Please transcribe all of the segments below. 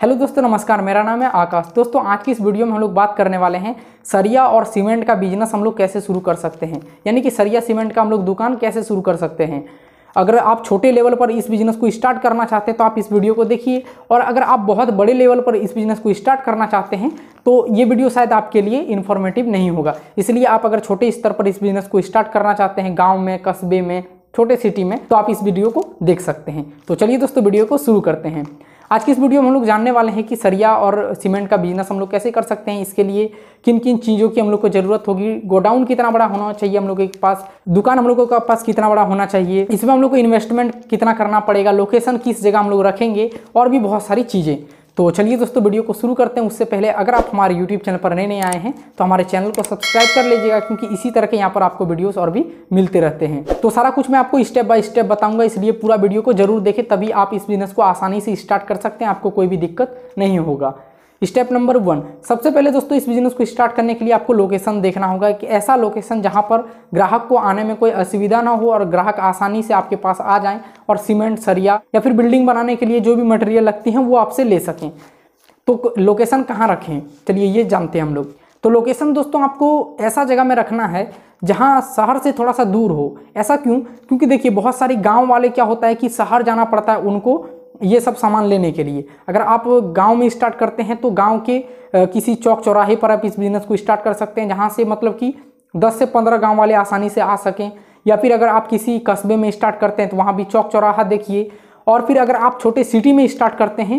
Hello दोस्तों, नमस्कार। मेरा नाम है आकाश। दोस्तों, आज की इस वीडियो में हम लोग बात करने वाले हैं सरिया और सीमेंट का बिजनेस हम लोग कैसे शुरू कर सकते हैं, यानी कि सरिया सीमेंट का हम लोग दुकान कैसे शुरू कर सकते हैं। अगर आप छोटे लेवल पर इस बिज़नेस को स्टार्ट करना चाहते हैं तो आप इस वीडियो को देखिए, और अगर आप बहुत बड़े लेवल पर इस बिज़नेस को स्टार्ट करना चाहते हैं तो ये वीडियो शायद आपके लिए इन्फॉर्मेटिव नहीं होगा। इसलिए आप अगर छोटे स्तर पर इस बिज़नेस को स्टार्ट करना चाहते हैं, गाँव में, कस्बे में, छोटे सिटी में, तो आप इस वीडियो को देख सकते हैं। तो चलिए दोस्तों, वीडियो को शुरू करते हैं। आज की इस वीडियो में हम लोग जानने वाले हैं कि सरिया और सीमेंट का बिजनेस हम लोग कैसे कर सकते हैं। इसके लिए किन किन चीज़ों की हम लोग को ज़रूरत होगी, गोडाउन कितना बड़ा होना चाहिए हम लोगों के पास, दुकान हम लोगों के पास कितना बड़ा होना चाहिए, इसमें हम लोग को इन्वेस्टमेंट कितना करना पड़ेगा, लोकेशन किस जगह हम लोग रखेंगे, और भी बहुत सारी चीज़ें। तो चलिए दोस्तों, वीडियो को शुरू करते हैं। उससे पहले अगर आप हमारे यूट्यूब चैनल पर नए आए हैं तो हमारे चैनल को सब्सक्राइब कर लीजिएगा, क्योंकि इसी तरह के यहाँ पर आपको वीडियोस और भी मिलते रहते हैं। तो सारा कुछ मैं आपको स्टेप बाय स्टेप बताऊंगा, इसलिए पूरा वीडियो को जरूर देखें, तभी आप इस बिजनेस को आसानी से स्टार्ट कर सकते हैं, आपको कोई भी दिक्कत नहीं होगा। स्टेप नंबर 1, सबसे पहले दोस्तों इस बिजनेस को स्टार्ट करने के लिए आपको लोकेशन देखना होगा कि ऐसा लोकेशन जहां पर ग्राहक को आने में कोई असुविधा ना हो और ग्राहक आसानी से आपके पास आ जाएं और सीमेंट, सरिया या फिर बिल्डिंग बनाने के लिए जो भी मटेरियल लगती हैं वो आपसे ले सकें। तो लोकेशन कहाँ रखें, चलिए ये जानते हैं हम लोग। तो लोकेशन दोस्तों आपको ऐसा जगह में रखना है जहाँ शहर से थोड़ा सा दूर हो। ऐसा क्यों? क्योंकि देखिए बहुत सारे गांव वाले क्या होता है कि शहर जाना पड़ता है उनको ये सब सामान लेने के लिए। अगर आप गांव में स्टार्ट करते हैं तो गांव के किसी चौक चौराहे पर आप इस बिज़नेस को स्टार्ट कर सकते हैं, जहाँ से मतलब कि 10 से 15 गाँव वाले आसानी से आ सकें। या फिर अगर आप किसी कस्बे में स्टार्ट करते हैं तो वहाँ भी चौक चौराहा देखिए। और फिर अगर आप छोटे सिटी में स्टार्ट करते हैं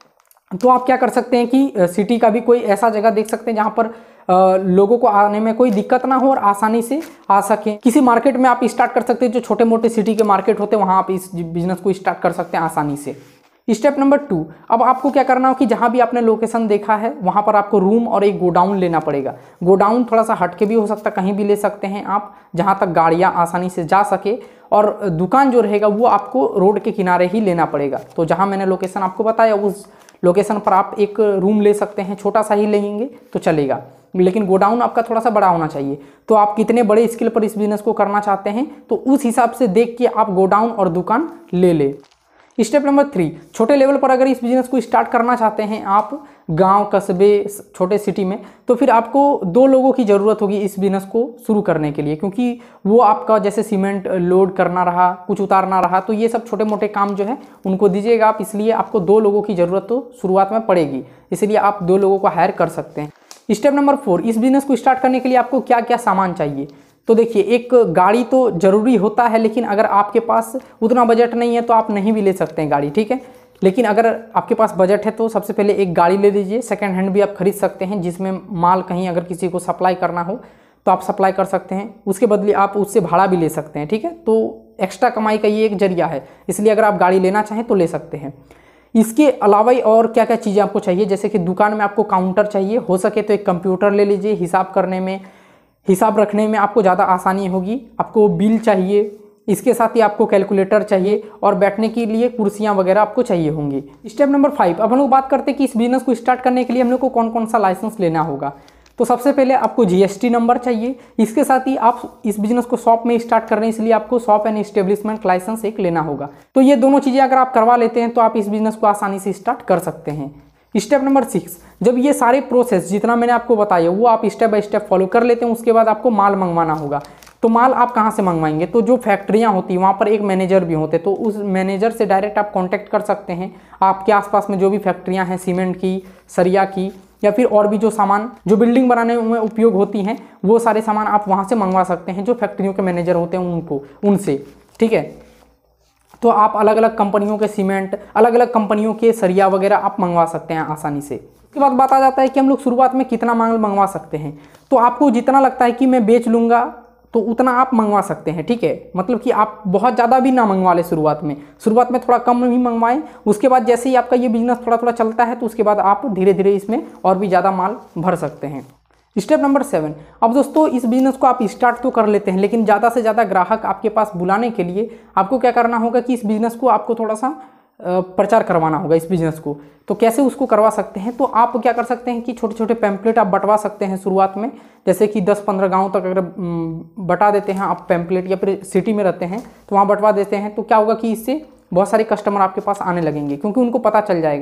तो आप क्या कर सकते हैं कि सिटी का भी कोई ऐसा जगह देख सकते हैं जहाँ पर लोगों को आने में कोई दिक्कत ना हो और आसानी से आ सकें। किसी मार्केट में आप स्टार्ट कर सकते हैं, जो छोटे मोटे सिटी के मार्केट होते हैं वहाँ आप इस बिजनेस को स्टार्ट कर सकते हैं आसानी से। स्टेप नंबर 2, अब आपको क्या करना हो कि जहाँ भी आपने लोकेशन देखा है वहाँ पर आपको रूम और एक गोडाउन लेना पड़ेगा। गोडाउन थोड़ा सा हटके भी हो सकता है, कहीं भी ले सकते हैं आप, जहाँ तक गाड़ियाँ आसानी से जा सके। और दुकान जो रहेगा वो आपको रोड के किनारे ही लेना पड़ेगा। तो जहाँ मैंने लोकेशन आपको बताया उस लोकेशन पर आप एक रूम ले सकते हैं, छोटा सा ही लेंगे तो चलेगा, लेकिन गोडाउन आपका थोड़ा सा बड़ा होना चाहिए। तो आप कितने बड़े स्केल पर इस बिजनेस को करना चाहते हैं तो उस हिसाब से देख के आप गोडाउन और दुकान ले ले। स्टेप नंबर 3, छोटे लेवल पर अगर इस बिजनेस को स्टार्ट करना चाहते हैं आप गांव, कस्बे, छोटे सिटी में, तो फिर आपको 2 लोगों की ज़रूरत होगी इस बिजनेस को शुरू करने के लिए, क्योंकि वो आपका जैसे सीमेंट लोड करना रहा, कुछ उतारना रहा, तो ये सब छोटे मोटे काम जो है उनको दीजिएगा आप। इसलिए आपको 2 लोगों की ज़रूरत तो शुरुआत में पड़ेगी, इसलिए आप 2 लोगों को हायर कर सकते हैं। स्टेप नंबर 4, इस बिजनेस को स्टार्ट करने के लिए आपको क्या क्या सामान चाहिए। तो देखिए, एक गाड़ी तो ज़रूरी होता है, लेकिन अगर आपके पास उतना बजट नहीं है तो आप नहीं भी ले सकते हैं गाड़ी, ठीक है। लेकिन अगर आपके पास बजट है तो सबसे पहले एक गाड़ी ले लीजिए। सेकंड हैंड भी आप खरीद सकते हैं, जिसमें माल कहीं अगर किसी को सप्लाई करना हो तो आप सप्लाई कर सकते हैं, उसके बदले आप उससे भाड़ा भी ले सकते हैं, ठीक है। तो एक्स्ट्रा कमाई का ये एक जरिया है, इसलिए अगर आप गाड़ी लेना चाहें तो ले सकते हैं। इसके अलावा और क्या क्या चीज़ें आपको चाहिए, जैसे कि दुकान में आपको काउंटर चाहिए, हो सके तो एक कंप्यूटर ले लीजिए, हिसाब करने में, हिसाब रखने में आपको ज़्यादा आसानी होगी। आपको बिल चाहिए, इसके साथ ही आपको कैलकुलेटर चाहिए, और बैठने के लिए कुर्सियाँ वगैरह आपको चाहिए होंगी। स्टेप नंबर 5, अब हम लोग बात करते हैं कि इस बिजनेस को स्टार्ट करने के लिए हम लोग को कौन कौन सा लाइसेंस लेना होगा। तो सबसे पहले आपको GST नंबर चाहिए। इसके साथ ही आप इस बिजनेस को शॉप में स्टार्ट कर रहे हैं, इसलिए आपको शॉप एंड एस्टेब्लिशमेंट लाइसेंस एक लेना होगा। तो ये दोनों चीज़ें अगर आप करवा लेते हैं तो आप इस बिजनेस को आसानी से स्टार्ट कर सकते हैं। स्टेप नंबर 6, जब ये सारे प्रोसेस जितना मैंने आपको बताया वो आप स्टेप बाय स्टेप फॉलो कर लेते हैं, उसके बाद आपको माल मंगवाना होगा। तो माल आप कहाँ से मंगवाएंगे, तो जो फैक्ट्रियाँ होती हैं वहाँ पर एक मैनेजर भी होते हैं, तो उस मैनेजर से डायरेक्ट आप कांटेक्ट कर सकते हैं। आपके आसपास में जो भी फैक्ट्रियाँ हैं सीमेंट की, सरिया की, या फिर और भी जो सामान जो बिल्डिंग बनाने में उपयोग होती हैं वो सारे सामान आप वहाँ से मंगवा सकते हैं, जो फैक्ट्रियों के मैनेजर होते हैं उनसे, ठीक है। तो आप अलग अलग कंपनियों के सीमेंट, अलग अलग कंपनियों के सरिया वगैरह आप मंगवा सकते हैं आसानी से। उसके बाद बात आ जाता है कि हम लोग शुरुआत में कितना माल मंगवा सकते हैं। तो आपको जितना लगता है कि मैं बेच लूँगा तो उतना आप मंगवा सकते हैं, ठीक है। मतलब कि आप बहुत ज़्यादा भी ना मंगवा लें शुरुआत में थोड़ा कम भी मंगवाएं। उसके बाद जैसे ही आपका ये बिजनेस थोड़ा थोड़ा चलता है तो उसके बाद आप धीरे धीरे इसमें और भी ज़्यादा माल भर सकते हैं। स्टेप नंबर 7, अब दोस्तों इस बिजनेस को आप स्टार्ट तो कर लेते हैं, लेकिन ज़्यादा से ज़्यादा ग्राहक आपके पास बुलाने के लिए आपको क्या करना होगा कि इस बिज़नेस को आपको थोड़ा सा प्रचार करवाना होगा इस बिज़नेस को। तो कैसे उसको करवा सकते हैं, तो आप क्या कर सकते हैं कि छोटे छोटे पैम्पलेट आप बंटवा सकते हैं शुरुआत में, जैसे कि 10-15 गांव तक अगर बटा देते हैं आप पैम्पलेट, या फिर सिटी में रहते हैं तो वहाँ बंटवा देते हैं, तो क्या होगा कि इससे बहुत सारे कस्टमर आपके पास आने लगेंगे, क्योंकि उनको पता चल जाएगा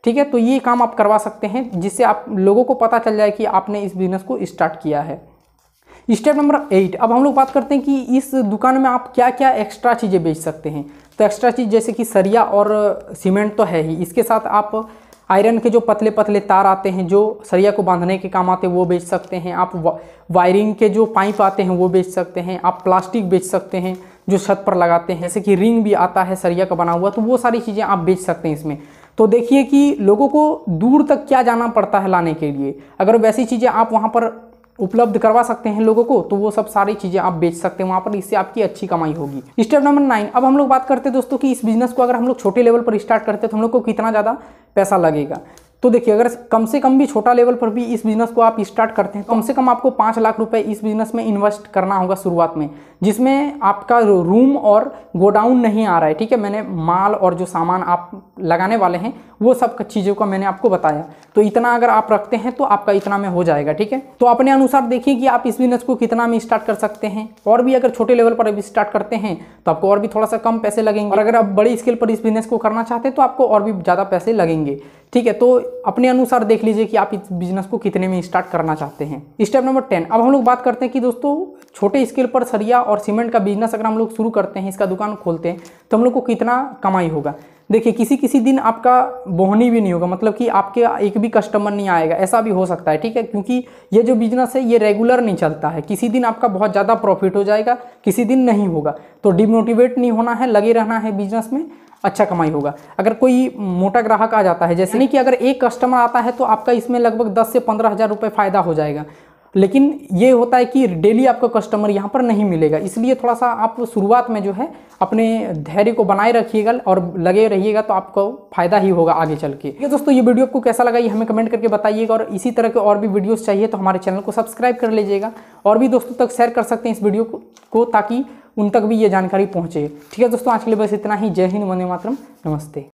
ठीक है, तो ये काम आप करवा सकते हैं जिससे आप लोगों को पता चल जाए कि आपने इस बिजनेस को स्टार्ट किया है। स्टेप नंबर 8, अब हम लोग बात करते हैं कि इस दुकान में आप क्या क्या एक्स्ट्रा चीज़ें बेच सकते हैं। तो एक्स्ट्रा चीज़ जैसे कि सरिया और सीमेंट तो है ही, इसके साथ आप आयरन के जो पतले पतले तार आते हैं जो सरिया को बांधने के काम आते हैं वो बेच सकते हैं। आप वायरिंग के जो पाइप आते हैं वो बेच सकते हैं। आप प्लास्टिक बेच सकते हैं जो छत पर लगाते हैं, जैसे कि रिंग भी आता है सरिया का बना हुआ, तो वो सारी चीज़ें आप बेच सकते हैं इसमें। तो देखिए कि लोगों को दूर तक क्या जाना पड़ता है लाने के लिए, अगर वैसी चीज़ें आप वहाँ पर उपलब्ध करवा सकते हैं लोगों को, तो वो सब सारी चीज़ें आप बेच सकते हैं वहाँ पर, इससे आपकी अच्छी कमाई होगी। स्टेप नंबर 9, अब हम लोग बात करते हैं दोस्तों कि इस बिजनेस को अगर हम लोग छोटे लेवल पर स्टार्ट करते हैं तो हम लोग को कितना ज़्यादा पैसा लगेगा। तो देखिए, अगर कम से कम भी छोटा लेवल पर भी इस बिज़नेस को आप स्टार्ट करते हैं, कम से कम आपको 5 लाख रुपए इस बिज़नेस में इन्वेस्ट करना होगा शुरुआत में, जिसमें आपका रूम और गोडाउन नहीं आ रहा है। ठीक है, मैंने माल और जो सामान आप लगाने वाले हैं वो सब चीज़ों का मैंने आपको बताया। तो इतना अगर आप रखते हैं तो आपका इतना में हो जाएगा। ठीक है, तो अपने अनुसार देखिए कि आप इस बिज़नेस को कितना में स्टार्ट कर सकते हैं। और भी अगर छोटे लेवल पर अभी स्टार्ट करते हैं तो आपको और भी थोड़ा सा कम पैसे लगेंगे, और अगर आप बड़ी स्केल पर इस बिज़नेस को करना चाहते हैं तो आपको और भी ज़्यादा पैसे लगेंगे। ठीक है, तो अपने अनुसार देख लीजिए कि आप इस बिजनेस को कितने में स्टार्ट करना चाहते हैं। स्टेप नंबर 10, अब हम लोग बात करते हैं कि दोस्तों छोटे स्केल पर सरिया और सीमेंट का बिजनेस अगर हम लोग शुरू करते हैं, इसका दुकान खोलते हैं, तो हम लोग को कितना कमाई होगा। देखिए, किसी दिन आपका बोहनी भी नहीं होगा, मतलब कि आपके एक भी कस्टमर नहीं आएगा, ऐसा भी हो सकता है। ठीक है, क्योंकि ये जो बिजनेस है ये रेगुलर नहीं चलता है, किसी दिन आपका बहुत ज़्यादा प्रॉफिट हो जाएगा, किसी दिन नहीं होगा। तो डिमोटिवेट नहीं होना है, लगे रहना है बिजनेस में, अच्छा कमाई होगा। अगर कोई मोटा ग्राहक आ जाता है, जैसे नहीं कि अगर एक कस्टमर आता है तो आपका इसमें लगभग 10 से 15 हज़ार रुपये फ़ायदा हो जाएगा, लेकिन ये होता है कि डेली आपको कस्टमर यहाँ पर नहीं मिलेगा। इसलिए थोड़ा सा आप शुरुआत में जो है अपने धैर्य को बनाए रखिएगा और लगे रहिएगा, तो आपको फायदा ही होगा आगे चल के। ठीक है दोस्तों, ये वीडियो आपको कैसा लगा ये हमें कमेंट करके बताइएगा, और इसी तरह के और भी वीडियोस चाहिए तो हमारे चैनल को सब्सक्राइब कर लीजिएगा, और भी दोस्तों तक शेयर कर सकते हैं इस वीडियो को ताकि उन तक भी ये जानकारी पहुँचे। ठीक है दोस्तों, आज के लिए बस इतना ही। जय हिंद, वंदे मातरम, नमस्ते।